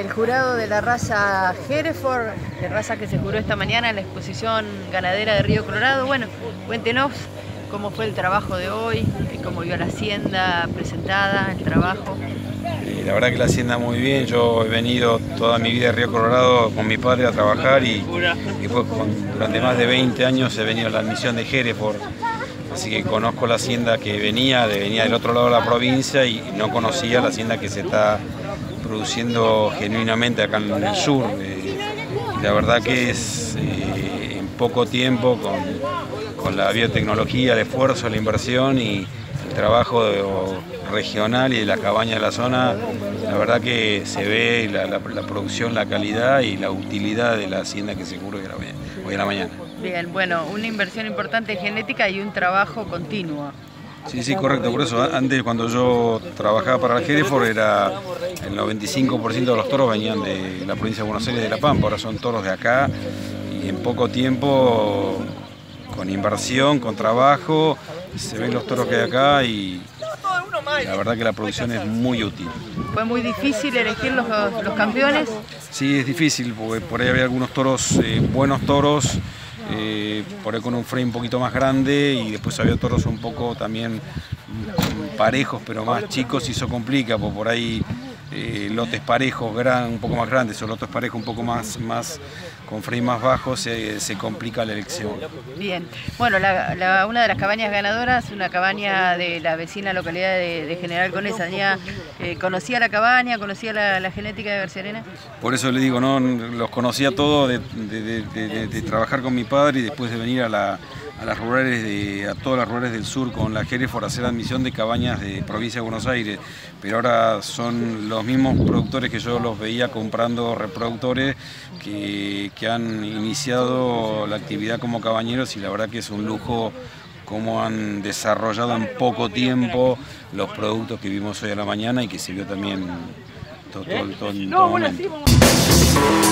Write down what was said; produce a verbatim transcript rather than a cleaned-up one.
el jurado de la raza Hereford, de raza que se juró esta mañana en la exposición ganadera de Río Colorado. Bueno, cuéntenos cómo fue el trabajo de hoy, cómo vio la hacienda presentada, el trabajo. Eh, la verdad que la hacienda muy bien. Yo he venido toda mi vida a Río Colorado con mi padre a trabajar y, y pues, con, durante más de veinte años he venido a la admisión de Hereford. Así que conozco la hacienda que venía, de, venía del otro lado de la provincia y no conocía la hacienda que se está produciendo genuinamente acá en el sur. Eh, la verdad que es eh, en poco tiempo, con, con la biotecnología, el esfuerzo, la inversión y el trabajo de, o, regional y de la cabaña de la zona, la verdad que se ve la, la, la producción, la calidad y la utilidad de la hacienda que se cubre hoy a la mañana. Bien, bueno, una inversión importante en genética y un trabajo continuo. Sí, sí, correcto. Por eso antes, cuando yo trabajaba para el Hereford, era el noventa y cinco por ciento de los toros venían de la provincia de Buenos Aires y de La Pampa. Ahora son toros de acá y en poco tiempo, con inversión, con trabajo, se ven los toros que hay acá y la verdad que la producción es muy útil. ¿Fue muy difícil elegir los, los campeones? Sí, es difícil, porque por ahí había algunos toros, eh, buenos toros, eh, por ahí con un frame un poquito más grande, y después había toros un poco también parejos, pero más chicos, y eso complica, porque por ahí eh, lotes parejos, gran, un poco más grandes, o lotes parejos un poco más, más con frame más bajos, se, se complica la elección. Bien, bueno, la, la, una de las cabañas ganadoras, una cabaña de la vecina localidad de, de General Conesa. ¿Ya eh, conocía la cabaña, conocía la, la genética de García Arena? Por eso le digo, no, los conocía todos de, de, de, de, de, de trabajar con mi padre y después de venir a la a las rurales de, a todas las rurales del sur con la Hereford a hacer admisión de cabañas de provincia de Buenos Aires, pero ahora son los mismos productores que yo los veía comprando reproductores que, que han iniciado la actividad como cabañeros, y la verdad que es un lujo cómo han desarrollado en poco tiempo los productos que vimos hoy a la mañana y que se vio también todo, todo, todo, en todo momento.